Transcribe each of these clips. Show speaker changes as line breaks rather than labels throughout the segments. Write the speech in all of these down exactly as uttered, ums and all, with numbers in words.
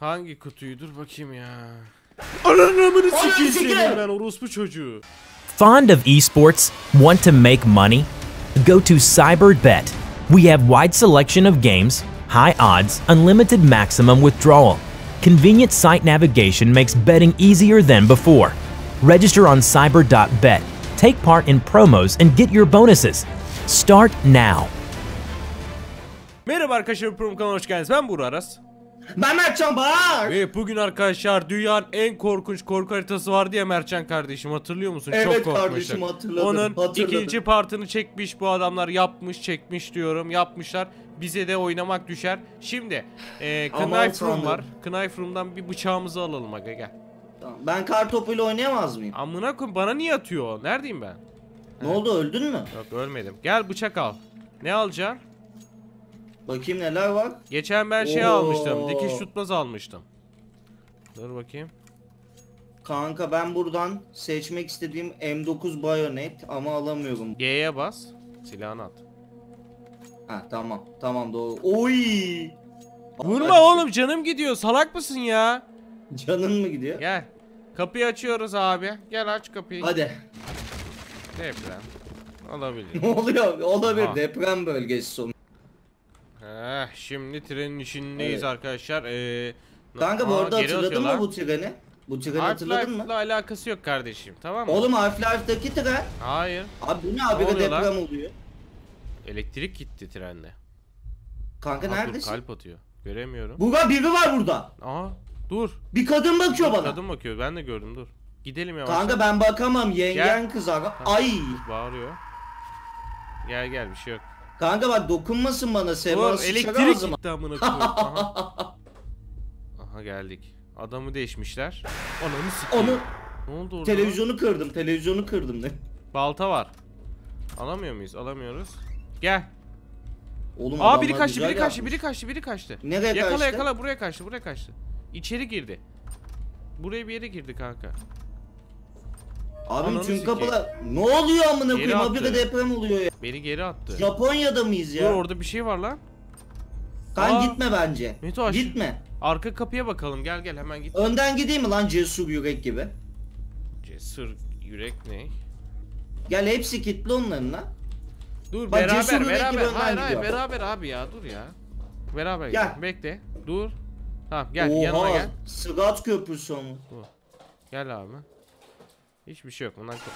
Hangi kutuyu? Dur bakayım ya. Ananı sikeyim senin ben orospu çocuğu.
Fond of esports? Want to make money? Go to Cyberbet. We have wide selection of games, high odds, unlimited maximum withdrawal. Convenient site navigation makes betting easier than before. Register on cyber dot bet. Take part in promos and get your bonuses. Start now.
Merhaba arkadaşlar, Prom kanalına hoş geldiniz. Ben Burak Aras.
Ben Mertcan Bahar.
Ve bugün arkadaşlar dünyanın en korkunç korku haritası vardı ya Mertcan kardeşim, hatırlıyor musun?
Evet,
çok korkmuştum.
kardeşim hatırladım.
Onun
hatırladım.
ikinci partını çekmiş bu adamlar, yapmış çekmiş diyorum, yapmışlar. Bize de oynamak düşer. Şimdi e, Knife Room var. Knife Room'dan bir bıçağımızı alalım aga, gel.
Tamam. Ben kar topuyla oynayamaz mıyım?
Amına koyayım, bana niye atıyor o? Neredeyim ben?
Ne He. oldu, öldün mü?
Yok, ölmedim. Gel bıçak al. Ne alacaksın?
Bakayım neler var.
Geçen ben şey
Oo.
almıştım. Dikiş tutmaz almıştım. Dur bakayım.
Kanka ben buradan seçmek istediğim M dokuz Bayonet ama alamıyorum.
G'ye bas. Silahını at.
Ha tamam. Tamam doğru. Oy!
Vurma oğlum, canım gidiyor. Salak mısın ya?
Canın mı gidiyor?
Gel. Kapıyı açıyoruz abi. Gel aç kapıyı.
Hadi.
Deprem. Olabilir.
Ne oluyor? Olabilir.
Aha.
Deprem bölgesi sonu.
Heh, şimdi trenin içindeyiz
Evet.
arkadaşlar. Ee,
Kanka bu
Aa,
arada
geri
hatırladın mı
atıyorlar.
bu treni? Bu treni hatırladın mı?
Half-Life'la alakası yok kardeşim, tamam mı?
Oğlum Half-Life'daki tren.
Hayır.
Abi bu ne abi,
Ne
de
oluyor
deprem
lan?
oluyor.
Elektrik gitti trende.
Kanka
Aa, dur,
neredesin?
kalp atıyor. Göremiyorum.
Burada biri var burada.
Aa, dur.
Bir kadın bakıyor
Dur,
bana.
kadın bakıyor. Ben de gördüm, dur. Gidelim yavaş.
Kanka ben bakamam, yengen
Gel.
kızar. Ay.
Bağırıyor. Gel gel, bir şey yok.
Kanka bak dokunmasın bana,
Dur,
Sema sıçar
elektrik
ağzıma.
gitti amına koyayım. Aha. Aha geldik. Adamı değişmişler. Ananı sikeyim.
Onu
Ne oldu orada?
televizyonu kırdım, televizyonu kırdım ne?
Balta var. Alamıyor muyuz? Alamıyoruz. Gel.
Oğlum
Aa, biri
adamlar
kaçtı,
güzel
biri kaçtı,
yapmış.
biri kaçtı, biri kaçtı.
Nereye
yakala,
kaçtı?
Yakala buraya kaçtı, buraya kaçtı. İçeri girdi. Buraya bir yere girdi kanka.
Abim
Ananı
tüm
sikeyim.
kapılar. Ne oluyor amına
Geri
koyayım?
attı.
Habire deprem oluyor ya.
Beni geri attı.
Japonya'da mıyız ya?
Dur, orada bir şey var lan.
Kan
Aa.
gitme bence.
Meto aç.
Gitme.
Arka kapıya bakalım, gel gel hemen git.
Önden gideyim mi lan cesur yürek gibi?
Cesur yürek ne?
Gel hepsi kilitli onların lan.
Dur
Bak,
beraber
cesur yürek gibi
beraber.
önden
Hayır hayır,
gidiyor.
beraber abi ya, dur ya. Beraber
Gel.
gidelim. Bekle. Dur. Tamam gel,
Oha,
yanıma gel.
Sırat köprüsü onu.
Gel abi. Hiçbir şey yok bundan.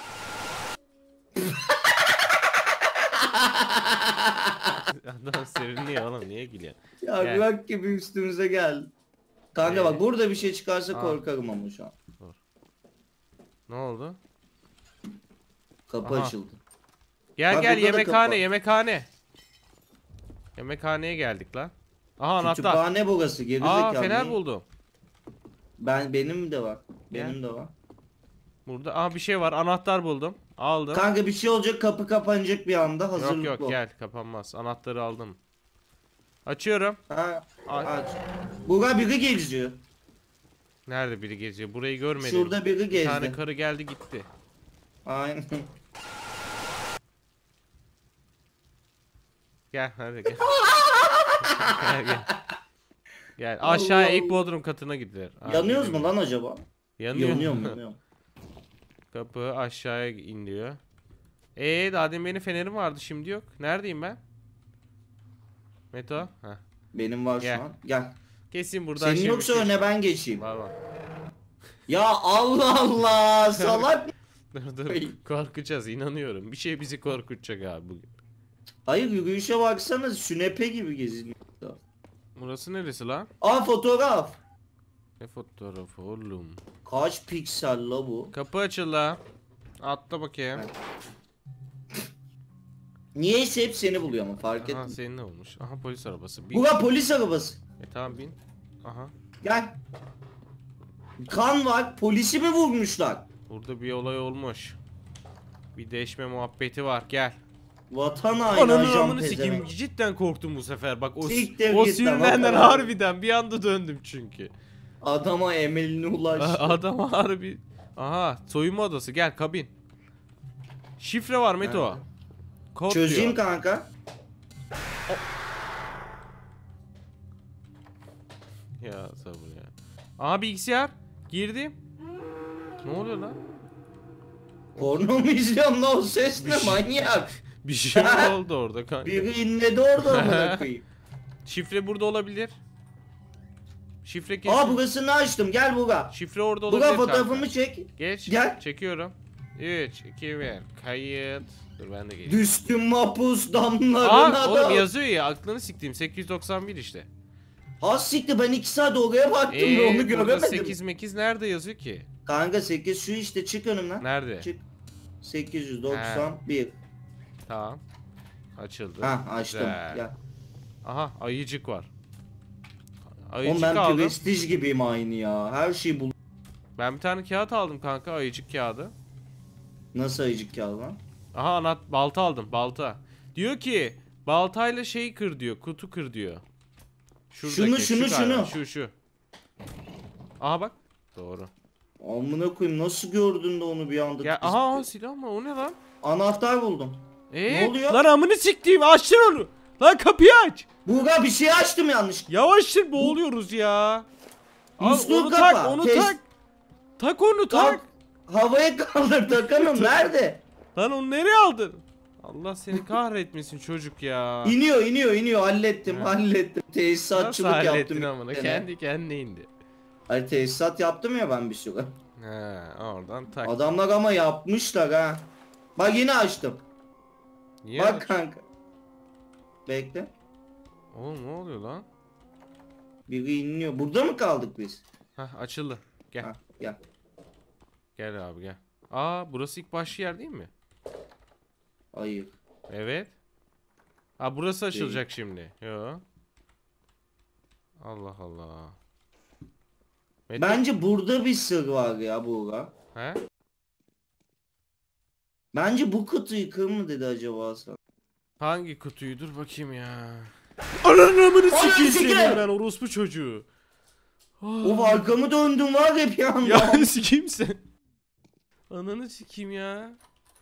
Adam serinliyor oğlum, niye gülüyor?
Ya
Gel.
bırak gibi üstümüze gel. Kanka
Ee?
bak burada bir şey çıkarsa
Aa.
korkarım ama şu an.
Ne oldu?
Kapı
Aha.
açıldı.
Gel
Bak,
gel,
burada da
yemekhane
kapı var.
yemekhane. Yemekhaneye geldik lan. Aha, anahtar.
Kütüphane burası,
Aa,
gerizekalı.
fener
ne?
buldum.
Ben benim de var. Benim
Gel.
de var.
Burada aha bir şey var, anahtar buldum. Aldım.
Kanka bir şey olacak, kapı kapanacak bir anda, hazırlıklı
Yok yok,
ol.
gel, kapanmaz. Anahtarı aldım. Açıyorum.
Ha,
Aç.
aç. Burada biri geziyor.
Nerede biri geziyor? Burayı görmedim.
Şurada biri
Bir
gezdi.
tane karı geldi gitti.
Aynen.
Gel hadi gel. Gel gel. Gel aşağıya,
Allah
ilk
Allah.
bodrum katına gider. Ha,
Yanıyoruz
gidelim.
mu lan acaba?
Yanıyor.
Yanıyorum, yanıyorum.
Kapı aşağıya in diyor. Eee daha demin benim fenerim vardı, şimdi yok. Neredeyim ben? Meto. Heh.
Benim var
Gel.
şu an. Gel.
Kesin burada
Senin
şey
yoksa
bir şey-
öne ben geçeyim.
Var var.
Ya Allah Allah, salak.
Dur dur,
Ay.
korkacağız, inanıyorum. Bir şey bizi korkutacak abi bugün.
Hayır, yürüyüşe baksana, sünepe gibi geziniyor.
Burası neresi lan?
Aa, fotoğraf.
Ne fotoğrafı oğlum?
Kaç piksel la bu?
Kapı açıl la. Atla bakayım.
Evet. Niyeyse hep seni buluyor ama fark
Aha,
ettim.
senin ne olmuş? Aha, polis arabası. Bin.
Bu da polis arabası.
E tamam, bin. Aha.
Gel. Kan var. Polisi mi vurmuşlar?
Burada bir olay olmuş. Bir değişme muhabbeti var, gel.
Vatan haini
Ananın
ajan
amını sikeyim,
pezevenk.
cidden korktum bu sefer. Bak o,
Siktir
o
git lan,
sürünenden
vatan haini.
harbiden bir anda döndüm çünkü.
Adama emeline ulaştı.
Adam harbi. Aha, soyunma odası, gel kabin. Şifre var Meto.
Nerede?
Kod
Çözeyim
diyor.
kanka.
Ya sabır ya. Aha bilgisayar. Girdim. Ne oluyor lan?
Porno mu izliyorum lan, o ses ne manyak?
Bir şey mi oldu orada kanka?
Biri inledi orada amına koyayım.
Şifre burada olabilir. Şifre kesin.
Aa burasını açtım, gel Buga.
Şifre orada olabilir
Buga
kanka.
fotoğrafımı çek.
Geç.
Gel.
Çekiyorum. üç, iki, bir. Kayıt. Dur ben de geleyim.
Düştüm mapus damlarına
Aa
da.
oğlum yazıyor ya, aklını siktiğim sekiz yüz doksan bir işte.
Ha siktir, ben iki saat oraya baktım
Eee
da onu
burada
göremedim.
sekiz mekiz nerede yazıyor ki?
Kanka sekiz şu işte, çık önümden.
Nerede?
Çık. sekiz yüz doksan bir.
Tamam. Açıldı.
Ha açtım.
Güzel.
Gel.
Aha ayıcık var.
Oğlum
Ayıcık
ben
aldım.
prestij gibiyim aynı ya. Her şeyi bul.
Ben bir tane kağıt aldım kanka, ayıcık kağıdı.
Nasıl ayıcık kağıdı lan?
Aha anahtar, balta aldım, balta. Diyor ki baltayla şey kır diyor, kutu kır diyor. Şuradaki,
Şunu,
şu
şunu,
galiba,
şunu.
Şu şu. Aha bak. Doğru.
Amına koyayım, nasıl gördün de onu bir anda?
Ya
tespit
aha
ettin?
silah mı, o ne lan?
Anahtar buldum.
Ee,
Ne oluyor?
Lan amını siktiğim, açsın onu. Lan kapıyı aç.
Buga bir şey açtım yanlış.
Yavaştır, boğuluyoruz ya. Al,
Musluğu
onu
kapa,
tak, onu
kes-
tak. Tak onu tak.
Kalk, havaya kaldır takamıyorum, nerede?
Lan onu nereye aldın? Allah seni kahretmesin çocuk ya.
İniyor iniyor iniyor, hallettim
Ha.
hallettim.
Nasıl
Tesisatçılık
hallettin
yaptım.
amına?
Gene.
Kendi kendine indi.
Ay tesisat yaptım ya ben bir süre.
He, oradan tak.
Adamlar ama yapmışlar ha. Bak yine açtım.
Niye?
Bak kanka. Bekle.
Oğlum ne oluyor lan?
Biri inliyor. Burada mı kaldık biz?
Hah açıldı. Gel.
Ha, gel.
Gel abi gel. Aa burası ilk başlı yer değil mi?
Hayır.
Evet. Ha burası açılacak şimdi. Yo. Allah Allah. Mete-
Bence burada bir sır var ya Buğra.
He?
Bence bu kutuyu kır mı dedi acaba sana?
Hangi kutuyu? Dur bakayım ya. Ananı sikeyim
sikeyim.
senin ben orospu çocuğu.
O arkamı döndüm var ya bir anda.
Ya sikeyim sen. Ananı sikeyim ya.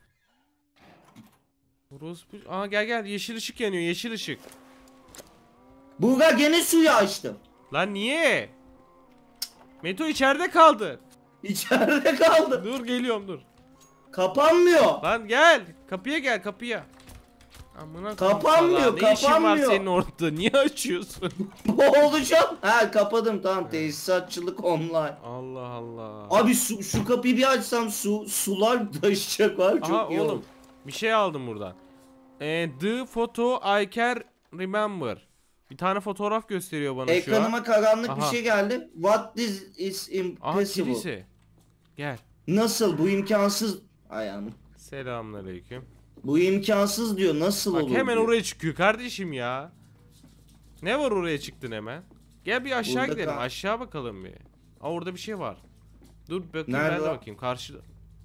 Orospu. Aa gel gel, yeşil ışık yanıyor, yeşil ışık.
Buğra gene suyu açtım.
Lan niye? Meto içeride kaldı.
İçeride kaldı.
Dur geliyorum dur.
Kapanmıyor.
Lan gel. Kapıya gel, kapıya. Amına koyayım
Kapanmıyor,
salağa. Ne işin var
kapanmıyor.
senin orada? Niye açıyorsun?
Boğulacağım. Ha kapadım tamam, tesisatçılık online.
Allah Allah.
Abi su, şu kapıyı bir açsam su sular taşıyacak var, çok
Aha
iyi
oğlum.
olur.
Bir şey aldım buradan. Ee, the photo I can remember. Bir tane fotoğraf gösteriyor bana şu an.
Ekranıma karanlık bir
Aha.
şey geldi. What this is
Aha
impossible.
kilise. Gel.
Nasıl bu imkansız? Ayağım.
Selamünaleyküm.
Bu imkansız diyor, nasıl
Bak
olur
hemen
diyor.
oraya çıkıyor kardeşim ya. Ne var oraya çıktın hemen? Gel bir aşağı
Burada
gidelim.
kal-
Aşağı bakalım bir. Aa orada bir şey var. Dur bakayım,
Nerede
ben de
o?
bakayım karşıda.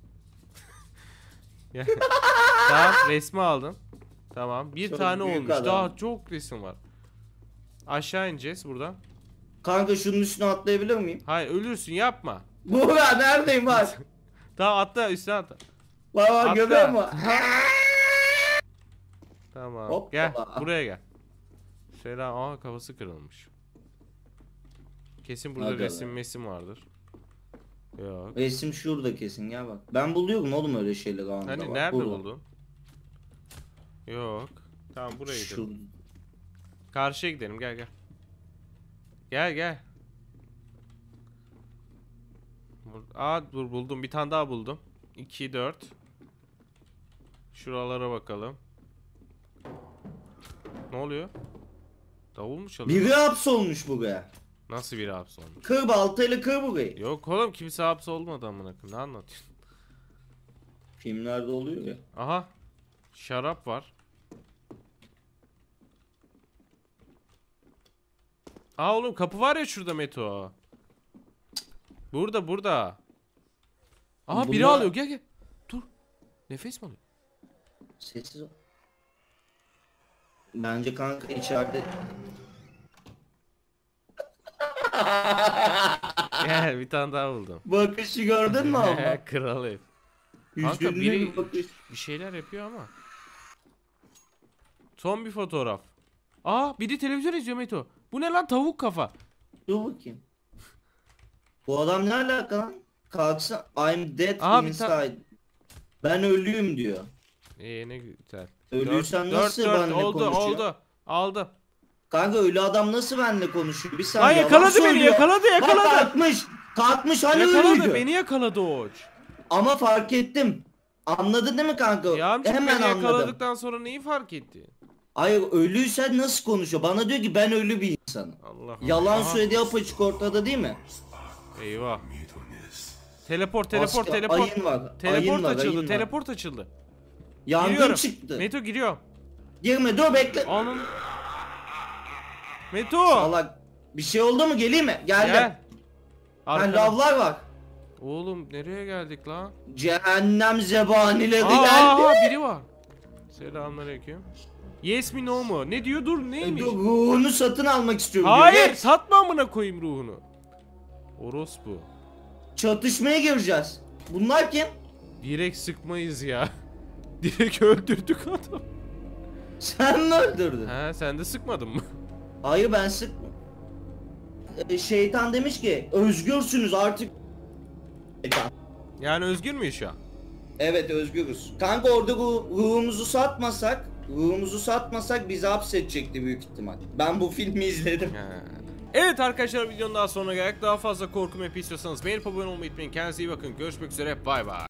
Gel. Tamam resmi aldım. Tamam bir
Çok
tane
büyük
olmuş.
adam.
Daha çok resim var. Aşağı ineceğiz buradan.
Kanka şunun üstüne atlayabilir miyim?
Hayır ölürsün, yapma.
Buğra neredeyim bak.
Tamam atla, üstüne atla.
Bak bak
Atla.
görüyor musun?
Tamam.
Hoppala.
Gel buraya gel. Selam. Aa kafası kırılmış. Kesin burada
Aga be.
resim mesim vardır. Yok.
Resim şurada kesin, gel bak. Ben buluyorum oğlum öyle şeyleri anında.
Hani
bak,
nerede
burada.
buldun? Yok. Tamam buraya gidelim.
Şurada.
Karşıya gidelim, gel gel. Gel gel. Bur- Aa dur buldum, bir tane daha buldum. iki dört. Şuralara bakalım. Ne oluyor? Davul mu çalıyor?
Biri hapsolmuş buraya.
Nasıl biri hapsolmuş?
Kır baltayla kır burayı.
Yok oğlum kimse hapsolmadı amına koyayım. Ne anlatıyorsun?
Filmlerde oluyor ya.
Aha. Şarap var. Aa oğlum kapı var ya şurada Meto. Burada burada. Aha biri
Bunlar-
alıyor, gel gel. Dur. Nefes mi alıyor?
Sessiz ol. Bence kanka içeride.
Gel bir tane daha buldum.
Bakışı gördün mü ama?
Kral herif. Kanka
Hüzünlü
biri
bir bakış.
bir şeyler yapıyor ama. Son bir fotoğraf. Aa biri televizyon izliyor Meto. Bu ne lan, tavuk kafa.
Dur bakayım. Bu adam ne alaka lan? Kalksa I'm dead
Aha, bir ta-
inside. Ben ölüyüm diyor.
İyi ne güzel.
Ölüysen
Dört-
nasıl
dört, dört,
benimle
oldu
konuşuyor?
oldu. Aldım.
Kanka ölü adam nasıl benimle konuşuyor? Bir
Lan
saniye. yalan
yakaladı beni
söylüyor.
yakaladı
Bak
yakaladı.
kalkmış. Kalkmış hani
Yakaladı
ölüydü.
beni yakaladı o.
Ama fark ettim. Anladın değil mi kanka?
Ya amcık
Hemen
beni
anladım.
yakaladıktan sonra neyi fark etti?
Hayır ölüysen nasıl konuşuyor? Bana diyor ki ben ölü bir insanım.
Allah
Yalan
Allah.
söylediği apaçık ortada değil mi?
Eyvah. Teleport teleport
Asker,
teleport.
ayın var,
Teleport
ayın var,
açıldı
ayın var.
teleport açıldı.
Yangın
Giriyorum.
çıktı.
Meto giriyor.
Girme dur bekle.
Anın. Meto.
Salak. Bir şey oldu mu geleyim mi? Geldim.
Gel.
Ben
Arkana.
lavlar var.
Oğlum nereye geldik lan?
Cehennem zebanileri
Aa,
geldi.
aha, biri var. Selamünaleyküm. Yes mi no mu? Ne diyor dur neymiş?
Dur, ruhunu satın almak istiyorum. diyor.
Hayır
Geç.
satma amına koyayım ruhunu. Orospu.
Çatışmaya gireceğiz. Bunlar kim?
Direkt sıkmayız ya. Direkt öldürdük adamı.
Sen mi öldürdün?
Ha sen de sıkmadın mı?
Hayır ben sık. Ee, şeytan demiş ki özgürsünüz artık. Şeytan.
Yani özgür müyüz şu an?
Evet özgürüz. Kanka orada ruh, ruhumuzu satmasak, ruhumuzu satmasak bizi hapsedecekti büyük ihtimal. Ben bu filmi izledim.
Ha. Evet arkadaşlar videonun daha sonuna geldik. Daha fazla korku map istiyorsanız beğenip abone olmayı unutmayın. Kendinize iyi bakın. Görüşmek üzere. Bay bay.